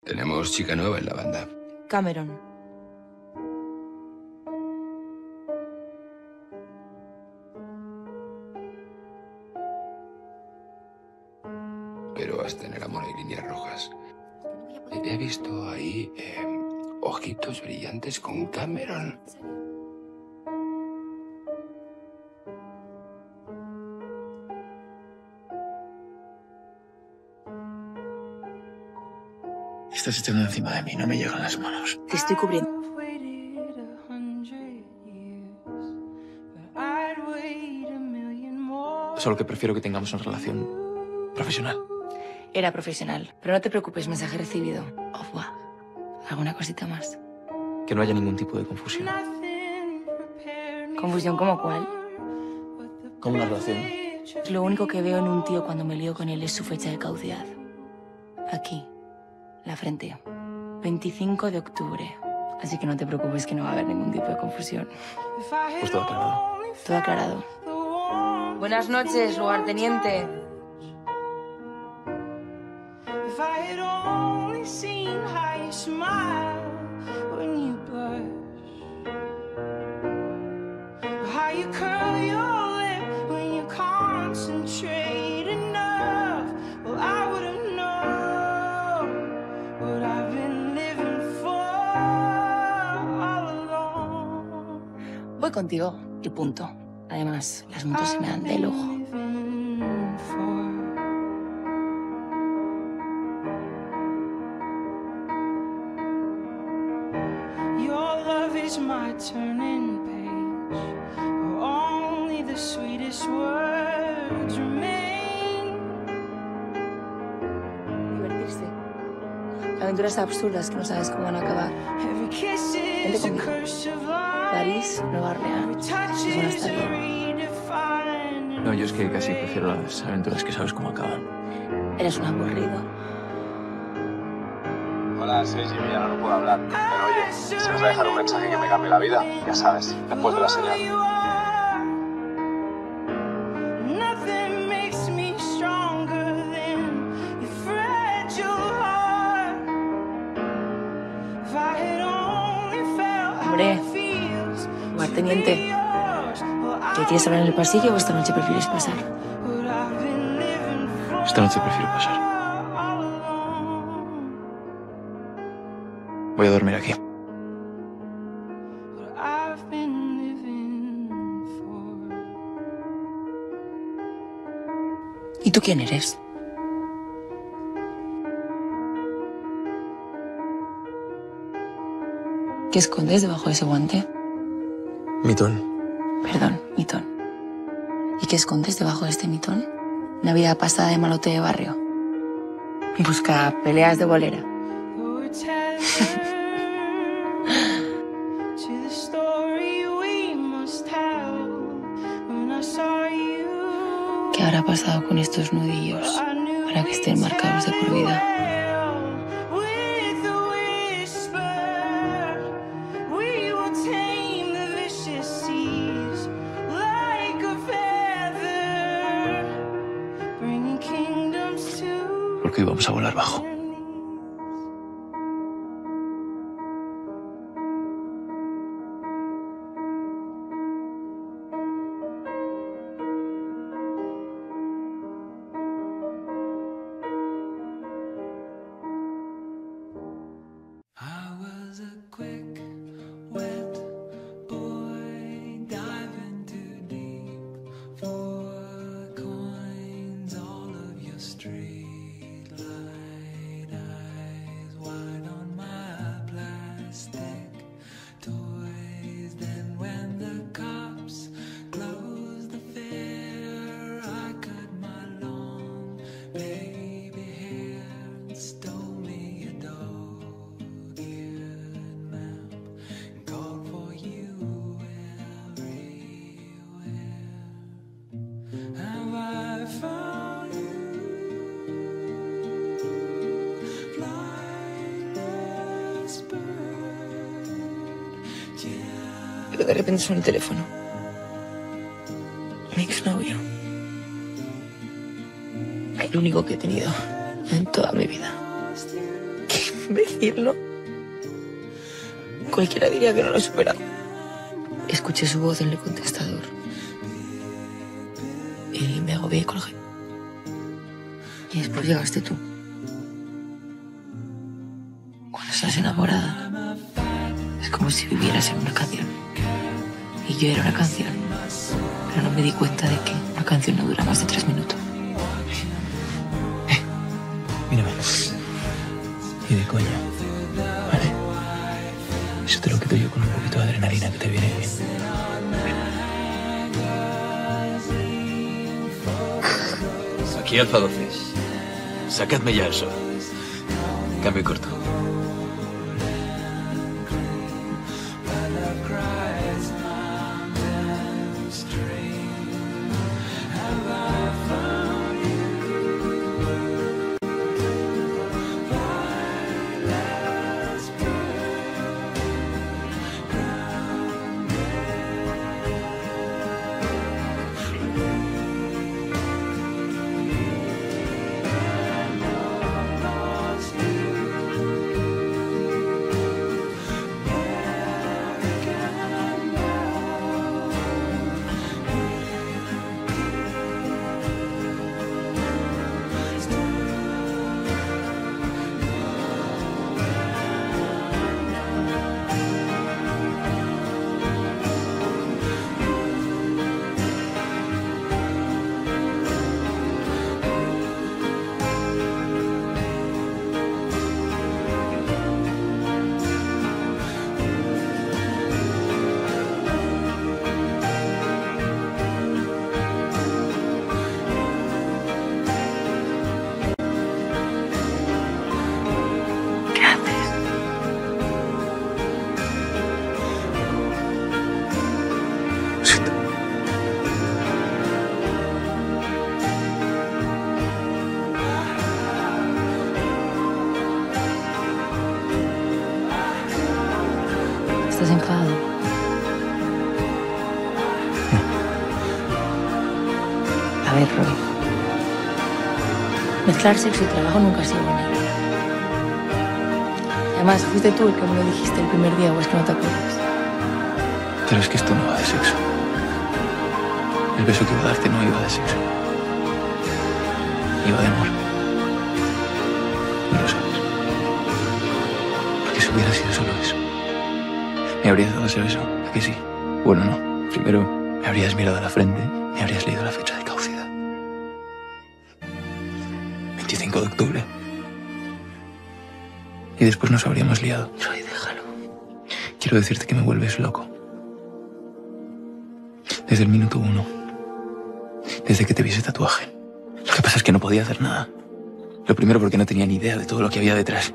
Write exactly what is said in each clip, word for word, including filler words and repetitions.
Tenemos chica nueva en la banda. Cameron. Pero hasta en el amor hay líneas rojas. He visto ahí eh, ojitos brillantes con Cameron. Estás echando encima de mí, no me llegan las manos. Te estoy cubriendo. Solo que prefiero que tengamos una relación profesional. Era profesional. Pero no te preocupes, mensaje recibido. Au revoir. ¿Alguna cosita más? Que no haya ningún tipo de confusión. ¿Confusión como cuál? Como una relación. Lo único que veo en un tío cuando me lío con él es su fecha de caducidad. Aquí. La frente. veinticinco de octubre. Así que no te preocupes que no va a haber ningún tipo de confusión. Pues todo aclarado. Todo aclarado. Buenas noches, lugarteniente. Voy contigo y punto. Además, las motos se me dan de lujo. Divertirse. Aventuras absurdas que no sabes cómo van a acabar. Vente conmigo. París, Nueva Orleans. Eso no está bien. No, yo es que casi prefiero las aventuras que sabes cómo acaban. Eres un aburrido. Hola, soy Jimmy, ya no puedo hablar. Pero oye, si vas a dejar un mensaje que me cambie la vida, ya sabes, después de la señal. Hombre, lugarteniente, ¿qué quieres hablar en el pasillo o esta noche prefieres pasar? Esta noche prefiero pasar. Voy a dormir aquí. ¿Y tú quién eres? ¿Qué escondes debajo de ese guante? Mitón. Perdón, mitón. ¿Y qué escondes debajo de este mitón? Una vida pasada de malote de barrio. Busca peleas de bolera. ¿Qué habrá pasado con estos nudillos para que estén marcados de por vida? Porque hoy vamos a volar bajo. Pero de repente suena el teléfono. Mi exnovio. El único que he tenido en toda mi vida. ¿Qué? decirlo, cualquiera diría que no lo he superado. Escuché su voz en el contestador y me agobié y colgué. Y después llegaste tú. Cuando estás enamorada, es como si vivieras en una canción. Y yo era una canción, pero no me di cuenta de que una canción no dura más de tres minutos. Eh, mírame. Y de coña, ¿vale? Eso te lo quito yo con un poquito de adrenalina que te viene bien. Aquí Alfa doce. Sacadme ya eso. Cambio corto. ¿Estás enfadado? A ver, Roy. Mezclar sexo y trabajo nunca ha sido buena idea. Además, fuiste tú el que me lo dijiste el primer día, o es que no te acuerdas. Pero es que esto no va de sexo. El beso que iba a darte no iba de sexo. Iba de amor. Y lo sabes. Porque si hubiera sido solo eso, ¿me habrías dado ese beso? ¿A que sí? Bueno, no. Primero me habrías mirado a la frente, me habrías leído la fecha de caducidad. veinticinco de octubre. Y después nos habríamos liado. Roy, déjalo. Quiero decirte que me vuelves loco. Desde el minuto uno. Desde que te vi ese tatuaje. Lo que pasa es que no podía hacer nada. Lo primero porque no tenía ni idea de todo lo que había detrás.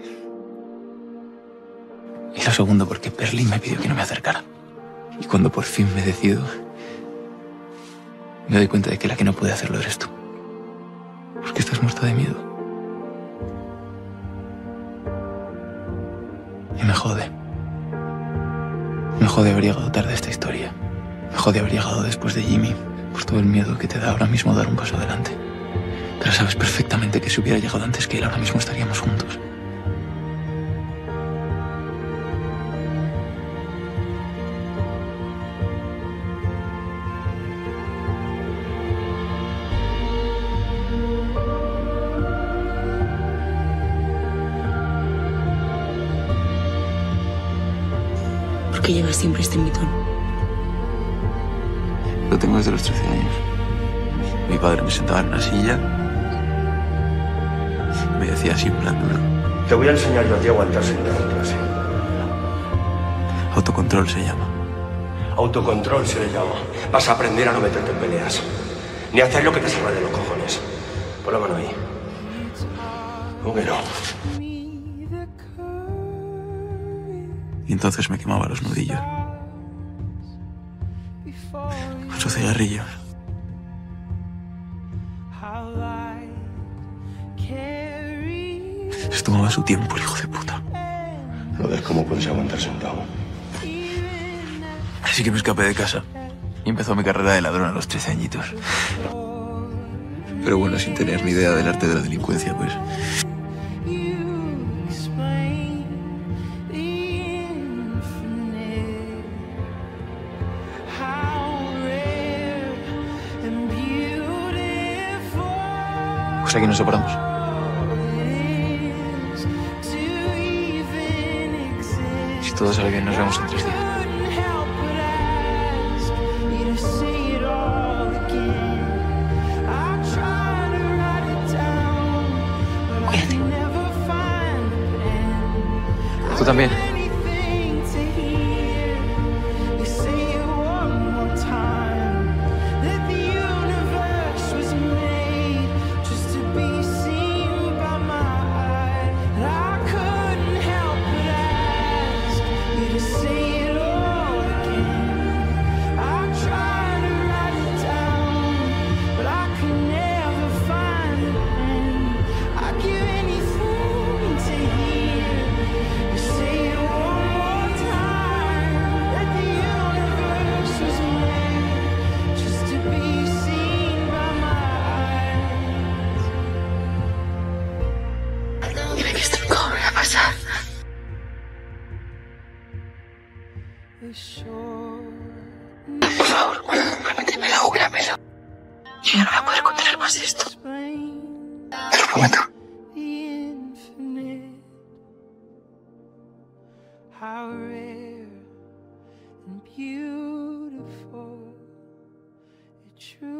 Y lo segundo porque Berlín me pidió que no me acercara. Y cuando por fin me decido, me doy cuenta de que la que no puede hacerlo eres tú. Porque estás muerta de miedo. Y me jode. Me jode haber llegado tarde a esta historia. Me jode haber llegado después de Jimmy, por todo el miedo que te da ahora mismo dar un paso adelante. Pero sabes perfectamente que si hubiera llegado antes que él, ahora mismo estaríamos juntos. ¿Por qué llevas siempre este mitón? Lo tengo desde los trece años. Mi padre me sentaba en una silla, me decía así en plan duro. Te voy a enseñar yo a ti a aguantarse en una clase. Autocontrol se llama. Autocontrol se le llama. Vas a aprender a no meterte en peleas. Ni a hacer lo que te salga de los cojones. Pon la mano ahí. ¿Cómo que no? Y entonces me quemaba los nudillos. Con su cigarrillo. Se tomaba su tiempo, el hijo de puta. ¿No ves cómo puedes aguantar sentado? Así que me escapé de casa. Y empezó mi carrera de ladrón a los trece añitos. Pero bueno, sin tener ni idea del arte de la delincuencia, pues. Pues aquí nos separamos. Si todo sale bien, nos vemos en tres días. Cuídate. Tú también. Dime que esto nunca volverá a pasar. Por favor, prométemelo, júramelo. Yo ya no voy a poder contener más esto. Te lo prometo. How rare and beautiful it truly